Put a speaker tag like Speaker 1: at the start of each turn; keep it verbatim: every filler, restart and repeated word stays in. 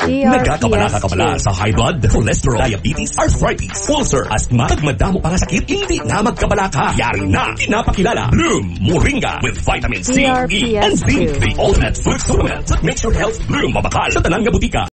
Speaker 1: D R P S
Speaker 2: Nagkakabala-kabala sa high blood, cholesterol, diabetes, arthritis, ulcer, asthma, pagmadamo pa nga sakit, hindi na magkabala ka. Yari na, pinapakilala. Bloom Moringa with vitamin C, E, and Z. The ultimate food supplement that makes your health bloom mabakal sa tanang nga butika.